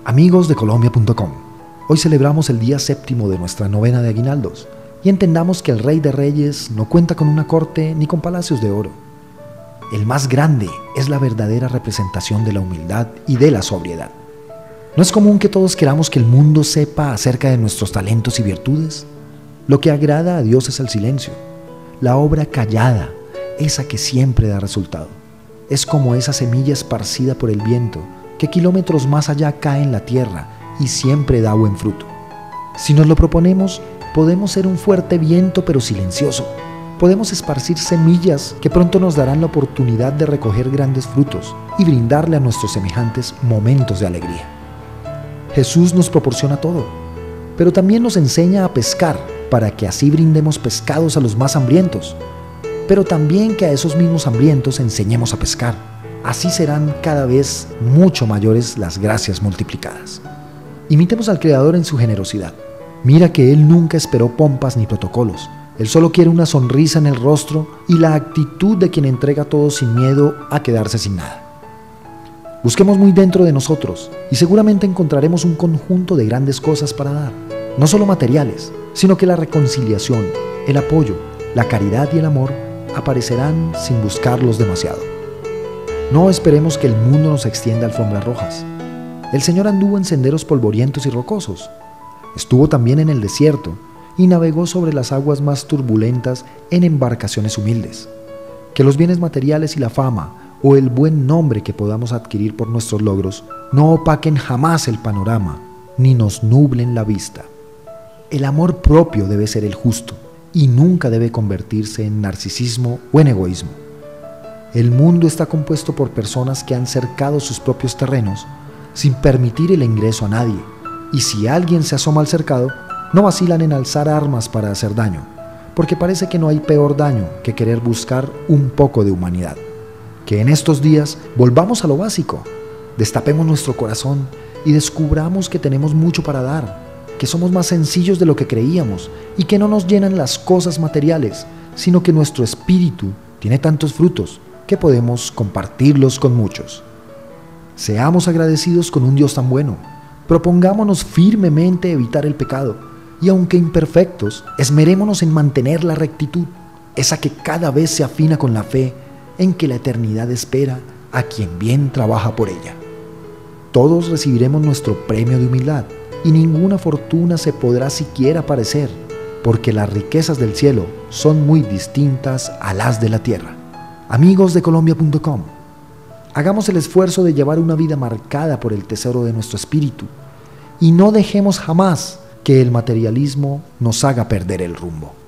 Amigos de Colombia.com, hoy celebramos el día séptimo de nuestra novena de aguinaldos y entendamos que el Rey de Reyes no cuenta con una corte ni con palacios de oro. El más grande es la verdadera representación de la humildad y de la sobriedad. ¿No es común que todos queramos que el mundo sepa acerca de nuestros talentos y virtudes? Lo que agrada a Dios es el silencio, la obra callada, esa que siempre da resultado. Es como esa semilla esparcida por el viento que kilómetros más allá cae en la tierra y siempre da buen fruto. Si nos lo proponemos, podemos ser un fuerte viento pero silencioso. Podemos esparcir semillas que pronto nos darán la oportunidad de recoger grandes frutos y brindarle a nuestros semejantes momentos de alegría. Jesús nos proporciona todo, pero también nos enseña a pescar para que así brindemos pescados a los más hambrientos, pero también que a esos mismos hambrientos enseñemos a pescar. Así serán cada vez mucho mayores las gracias multiplicadas. Imitemos al Creador en su generosidad. Mira que Él nunca esperó pompas ni protocolos. Él solo quiere una sonrisa en el rostro y la actitud de quien entrega todo sin miedo a quedarse sin nada. Busquemos muy dentro de nosotros y seguramente encontraremos un conjunto de grandes cosas para dar. No solo materiales, sino que la reconciliación, el apoyo, la caridad y el amor aparecerán sin buscarlos demasiado. No esperemos que el mundo nos extienda alfombras rojas. El Señor anduvo en senderos polvorientos y rocosos. Estuvo también en el desierto y navegó sobre las aguas más turbulentas en embarcaciones humildes. Que los bienes materiales y la fama o el buen nombre que podamos adquirir por nuestros logros no opaquen jamás el panorama ni nos nublen la vista. El amor propio debe ser el justo y nunca debe convertirse en narcisismo o en egoísmo. El mundo está compuesto por personas que han cercado sus propios terrenos sin permitir el ingreso a nadie, y si alguien se asoma al cercado, no vacilan en alzar armas para hacer daño, porque parece que no hay peor daño que querer buscar un poco de humanidad. Que en estos días volvamos a lo básico, destapemos nuestro corazón y descubramos que tenemos mucho para dar, que somos más sencillos de lo que creíamos y que no nos llenan las cosas materiales, sino que nuestro espíritu tiene tantos frutos que podemos compartirlos con muchos. Seamos agradecidos con un Dios tan bueno, propongámonos firmemente evitar el pecado y aunque imperfectos, esmerémonos en mantener la rectitud, esa que cada vez se afina con la fe en que la eternidad espera a quien bien trabaja por ella. Todos recibiremos nuestro premio de humildad y ninguna fortuna se podrá siquiera parecer, porque las riquezas del cielo son muy distintas a las de la tierra. Amigos de Colombia.com, hagamos el esfuerzo de llevar una vida marcada por el tesoro de nuestro espíritu y no dejemos jamás que el materialismo nos haga perder el rumbo.